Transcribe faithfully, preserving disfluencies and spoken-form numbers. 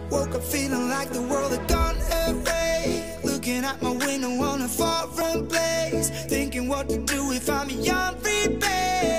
Woke up feeling like the world had gone away. Looking out my window on a foreign place, thinking what to do if I'm beyond repair.